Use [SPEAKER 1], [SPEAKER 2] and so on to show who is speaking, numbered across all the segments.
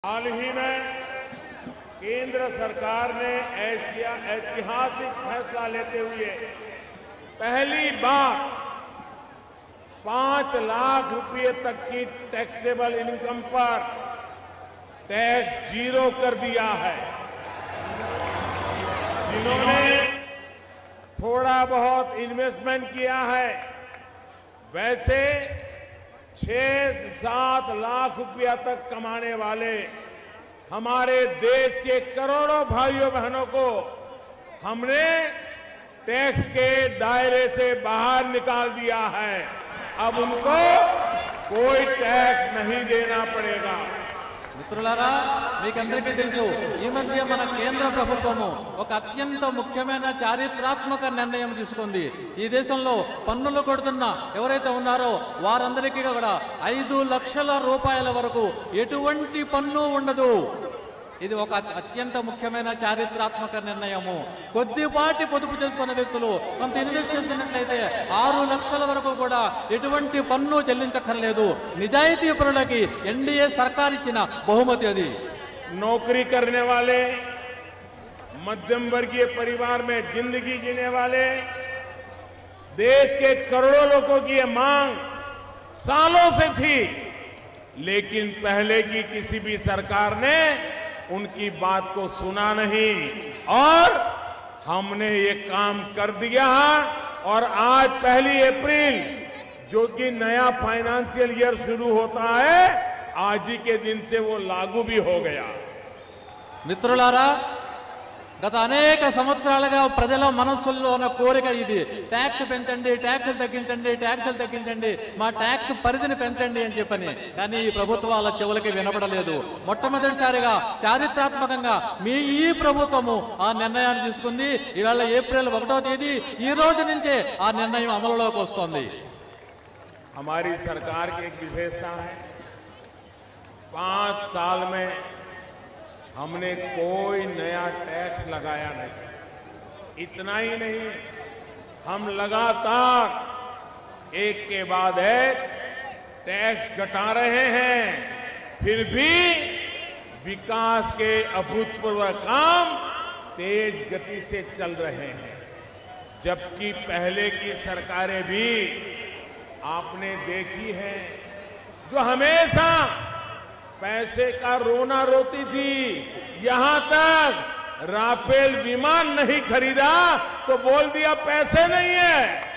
[SPEAKER 1] हाल ही में केंद्र सरकार ने ऐतिहासिक फैसला लेते हुए पहली बार 5 लाख रुपए तक की टैक्सेबल इनकम पर टैक्स जीरो कर दिया है। जिन्होंने थोड़ा बहुत इन्वेस्टमेंट किया है वैसे 6-7 लाख रुपया तक कमाने वाले हमारे देश के करोड़ों भाइयों बहनों को हमने टैक्स के दायरे से बाहर निकाल दिया है। अब उनको कोई टैक्स नहीं देना पड़ेगा।
[SPEAKER 2] మిత్రులారా మీకందరికీ తెలుసు ఈ మధ్య మన కేంద్ర ప్రభుత్వము ఒక అత్యంత ముఖ్యమైన చారిత్రాత్మక నిర్ణయం తీసుకుంది। ఈ దేశంలో పన్నులు కొడుతున్న ఎవరైతే ఉన్నారో వారందరికీ కూడా 5 లక్షల రూపాయల వరకు ఎటువంటి పన్ను ఉండదు। ఇది ఒక అత్యంత ముఖ్యమైన చారిత్రాత్మక నిర్ణయము। కొద్దిపాటి పొదుపు చేసుకున్న వ్యక్తులు కొంత ఇన్వెస్ట్ చేసినట్లయితే 6 లక్షల వరకు కూడా ఎటువంటి పన్ను చెల్లించక్కర్లేదు। నిజాయితీ పరులకి ఎన్డీఏ సర్కార్ ఇచ్చిన బహుమతి అది।
[SPEAKER 1] नौकरी करने वाले, मध्यम वर्गीय परिवार में जिंदगी जीने वाले देश के करोड़ों लोगों की ये मांग सालों से थी, लेकिन पहले की किसी भी सरकार ने उनकी बात को सुना नहीं और हमने ये काम कर दिया। और आज 1 अप्रैल जो कि नया फाइनेंशियल ईयर शुरू होता है, आज ही के दिन से वो लागू भी हो गया।
[SPEAKER 2] మిత్రులారా గత అనేక సంవత్సరాలుగా ప్రజల మనస్సుల్లో ఉన్న కోరిక ఇది, ట్యాక్స్ పెంచండి, ట్యాక్సులు తగ్గించండి, ట్యాక్సులు తగ్గించండి, మా ట్యాక్స్ పరిధిని పెంచండి అని చెప్పని। కానీ ఈ ప్రభుత్వాల చెవులకి వినపడలేదు। మొట్టమొదటిసారిగా చారిత్రాత్మకంగా మీ ఈ ప్రభుత్వము ఆ నిర్ణయాన్ని తీసుకుంది। ఇవాళ ఏప్రిల్ 1వ తేదీ ఈ రోజు నుంచే ఆ నిర్ణయం అమలులోకి వస్తోంది।
[SPEAKER 1] हमारी सरकार की एक विशेषता है, 5 साल में हमने कोई नया टैक्स लगाया नहीं। इतना ही नहीं, हम लगातार एक के बाद एक टैक्स घटा रहे हैं, फिर भी विकास के अभूतपूर्व काम तेज गति से चल रहे हैं। जबकि पहले की सरकारें भी आपने देखी है जो हमेशा पैसे का रोना रोती थी। यहां तक राफेल विमान नहीं खरीदा तो बोल दिया पैसे नहीं है।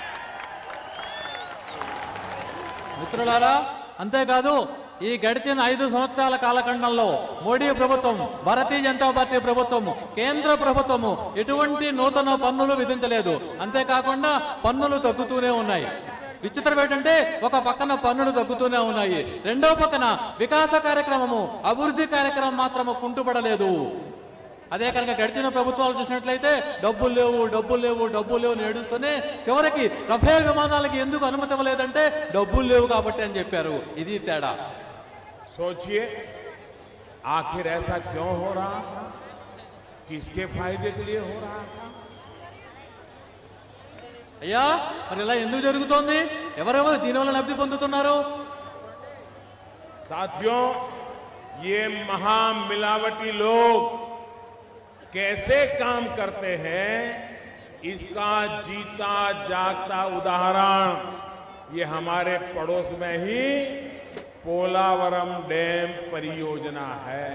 [SPEAKER 2] మిత్రులారా అంతేకాదు ఈ గడిచిన 5 సంవత్సరాల కాలఖండంలో మోడీ ప్రభుత్వం, భారతీయ జనతా పార్టీ ప్రభుత్వం, కేంద్ర ప్రభుత్వము ఎటువంటి నూతన పన్నులు విధించలేదు। అంతేకాకుండా పన్నులు తగ్గుతూనే ఉన్నాయి। విచిత్రం ఏంటంటే ఒక పక్కన పన్నులు తగ్గుతూనే ఉన్నాయి, రెండో పక్కన వికాస కార్యక్రమము, అభివృద్ధి కార్యక్రమం మాత్రము కుంటుపడలేదు। అదే కనుక గడిచిన ప్రభుత్వాలు చూసినట్లయితే డబ్బులు లేవు, డబ్బులు లేవు, డబ్బులు లేవు అని ఏడుస్తూనే చివరికి రఫేల్ విమానాలకి ఎందుకు అనుమతి ఇవ్వలేదంటే డబ్బులు లేవు కాబట్టి అని చెప్పారు। ఇది తేడా।
[SPEAKER 1] सोचिए आखिर ऐसा क्यों हो रहा था, किसके फायदे के लिए हो रहा था?
[SPEAKER 2] అయ్యా మరి ఇలా ఎందుకు జరుగుతోంది, ఎవరెవరు దీనివల్ల లబ్ధి పొందుతున్నారు?
[SPEAKER 1] साथियों, ये महामिलावटी लोग कैसे काम करते हैं, इसका जीता जागता उदाहरण ये हमारे पड़ोस में ही पोलावरम डैम परियोजना है।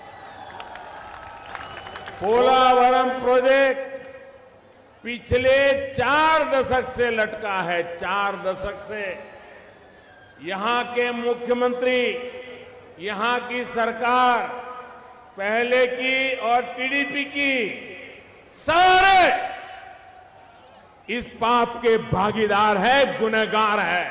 [SPEAKER 1] पोलावरम प्रोजेक्ट पिछले 4 दशक से लटका है। 4 दशक से यहां के मुख्यमंत्री, यहां की सरकार, पहले की और टीडीपी की, सारे इस पाप के भागीदार है, गुनहगार है।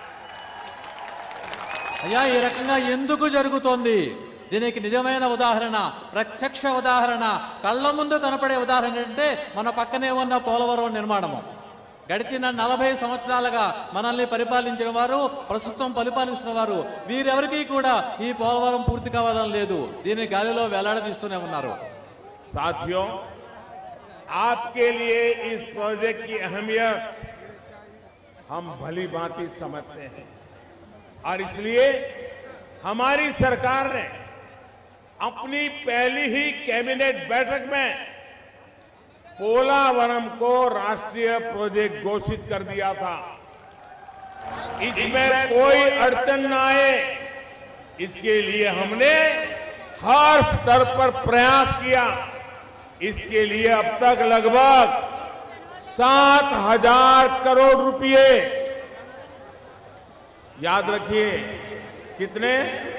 [SPEAKER 2] అయ్యా ఈ రకంగా ఎందుకు జరుగుతోంది? దీనికి నిజమైన ఉదాహరణ, ప్రత్యక్ష ఉదాహరణ, కళ్ళ ముందు కనపడే ఉదాహరణ అంటే మన పక్కనే ఉన్న పోలవరం నిర్మాణము। గడిచిన 40 సంవత్సరాలుగా మనల్ని పరిపాలించిన వారు, ప్రస్తుతం పరిపాలిస్తున్న వారు, వీరెవరికీ కూడా ఈ పోలవరం పూర్తి కావాలని లేదు। దీన్ని గాలిలో వేలాడదీస్తూనే ఉన్నారు।
[SPEAKER 1] साथियों, आपके लिए इस प्रोजेक्ट की अहमियत हम भली भांति समझते हैं और इसलिए हमारी सरकार ने अपनी पहली ही कैबिनेट बैठक में पोलावरम को राष्ट्रीय प्रोजेक्ट घोषित कर दिया था। इसमें कोई अड़चन न आए, इसके लिए हमने हर स्तर पर प्रयास किया। इसके लिए अब तक लगभग 7,000 करोड़ रुपए, याद रखिए कितने,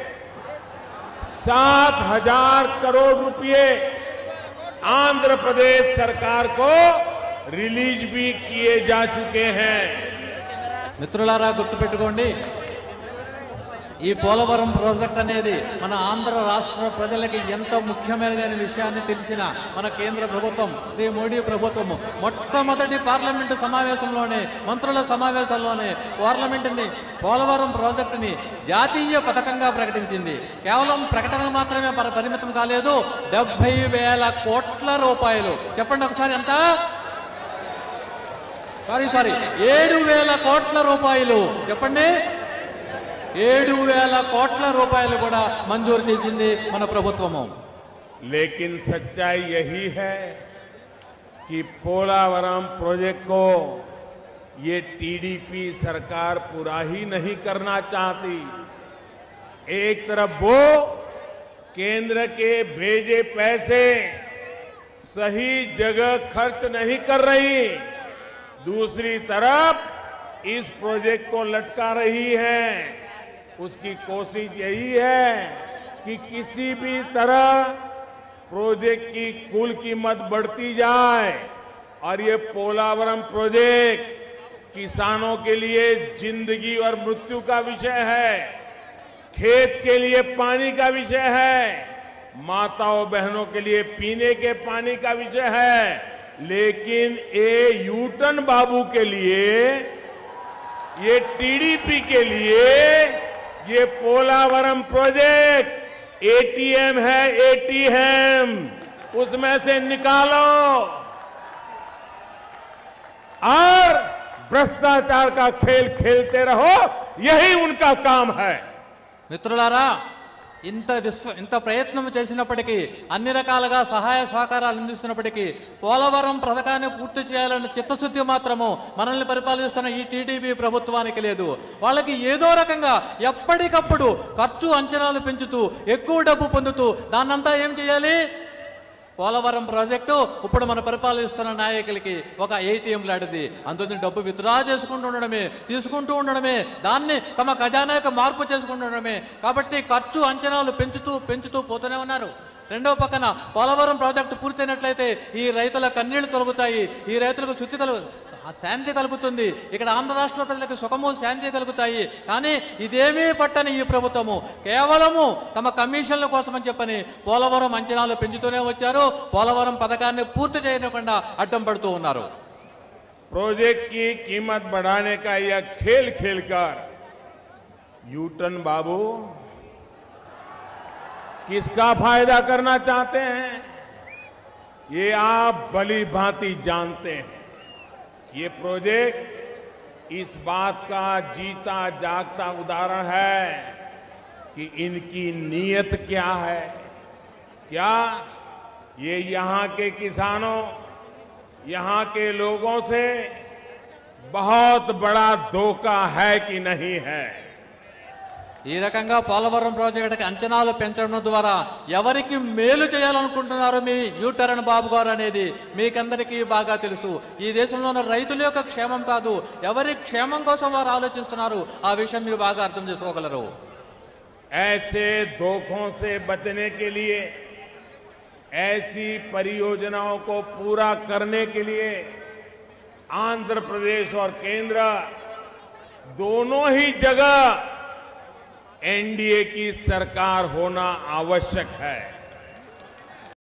[SPEAKER 1] 7,000 करोड़ रुपए आंध्र प्रदेश सरकार को रिलीज भी किए जा चुके हैं।
[SPEAKER 2] మిత్రులారా గుర్తుపెట్టుకోండి, ఈ పోలవరం ప్రాజెక్ట్ అనేది మన ఆంధ్ర రాష్ట్ర ప్రజలకి ఎంతో ముఖ్యమైనదనే విషయాన్ని తెలిసిన మన కేంద్ర ప్రభుత్వం, శ్రీ మోడీ ప్రభుత్వం మొట్టమొదటి పార్లమెంటు సమావేశంలోనే, మంత్రుల సమావేశంలోనే పార్లమెంటుని పోలవరం ప్రాజెక్టుని జాతీయ పథకంగా ప్రకటించింది. కేవలం ప్రకటన మాత్రమే పరిమితం కాలేదు. 70,000 కోట్ల రూపాయలు. చెప్పండి ఒకసారి ఎంత? సారీ 7,000 కోట్ల రూపాయలు. చెప్పండి, 7,000 కోట్ల రూపాయలు కూడా మంజూరు చేసింది మన ప్రభుత్వము.
[SPEAKER 1] लेकिन सच्चाई यही है कि पोलावरम प्रोजेक्ट को ये टीडीपी सरकार पूरा ही नहीं करना चाहती। एक तरफ वो केंद्र के भेजे पैसे सही जगह खर्च नहीं कर रही, दूसरी तरफ इस प्रोजेक्ट को लटका रही है। उसकी कोशिश यही है कि किसी भी तरह प्रोजेक्ट की कुल कीमत बढ़ती जाए और ये पोलावरम प्रोजेक्ट किसानों के लिए जिंदगी और मृत्यु का विषय है, खेत के लिए पानी का विषय है, माताओं बहनों के लिए पीने के पानी का विषय है। लेकिन ये यूटन बाबू के लिए, ये टीडीपी के लिए ये पोलावरम प्रोजेक्ट एटीएम है, एटीएम, उसमें से निकालो और भ्रष्टाचार का खेल खेलते रहो, यही उनका काम है।
[SPEAKER 2] మిత్రులారా, ఇంత ప్రయత్నం చేసినప్పటికీ, అన్ని రకాలుగా సహాయ సహకారాలు అందిస్తున్నప్పటికీ పోలవరం పథకాన్ని పూర్తి చేయాలన్న చిత్తశుద్ధి మాత్రము మనల్ని పరిపాలిస్తున్న ఈ టీడీపీ ప్రభుత్వానికి లేదు. వాళ్ళకి ఏదో రకంగా ఎప్పటికప్పుడు ఖర్చు అంచనాలు పెంచుతూ ఎక్కువ డబ్బు పొందుతూ దాన్నంతా ఏం చేయాలి? పోలవరం ప్రాజెక్టు ఇప్పుడు మన పరిపాలిస్తున్న నాయకులకి ఒక ఏటీఎం లాంటిది. అందులో డబ్బు విత్డ్రా చేసుకుంటూ ఉండడమే, తీసుకుంటూ ఉండడమే, దాన్ని తమ ఖజానాకు మార్పు చేసుకుంటూ ఉండడమే. కాబట్టి ఖర్చు అంచనాలు పెంచుతూ పోతూనే ఉన్నారు. రెండో పక్కన పోలవరం ప్రాజెక్టు పూర్తయినట్లయితే ఈ రైతుల కన్నీళ్లు తొలగుతాయి, ఈ రైతులకు శాంతి కలుగుతుంది, ఇక్కడ ఆంధ్ర రాష్ట్ర ప్రజలకు సుఖము శాంతి కలుగుతాయి. కానీ ఇదేమీ పట్టని ఈ ప్రభుత్వము కేవలము తమ కమిషన్ల కోసమని చెప్పని పోలవరం అంచనాలు పెంచుతూనే వచ్చారు. పోలవరం పథకాన్ని పూర్తి చేయకుండా అడ్డం పడుతూ ఉన్నారు.
[SPEAKER 1] प्रोजेक्ट की कीमत बढ़ाने का यह खेल खेलकर यूटन बाबू किसका फायदा करना चाहते हैं, ये आप भली भांति जानते हैं। ये प्रोजेक्ट इस बात का जीता जागता उदाहरण है कि इनकी नीयत क्या है। क्या ये यहां के किसानों, यहां के लोगों से बहुत बड़ा धोखा है कि नहीं है?
[SPEAKER 2] ఈ రకంగా పోలవరం ప్రాజెక్టుకి అంచనాలు పెంచడం ద్వారా ఎవరికి మేలు చేయాలనుకుంటున్నారు మీ యూటర్న్ బాబు గారు అనేది మీకందరికీ బాగా తెలుసు. ఈ దేశంలో ఉన్న రైతుల యొక్క క్షేమం కాదు, ఎవరి క్షేమం కోసం వారు ఆలోచిస్తున్నారు, ఆ విషయం మీరు బాగా అర్థం చేసుకోగలరు.
[SPEAKER 1] ऐसे धोखों से बचने के लिए, ऐसी परियोजनाओं को पूरा करने के लिए आंध्र प्रदेश और केंद्र दोनों ही जगह एनडीए की सरकार होना आवश्यक है।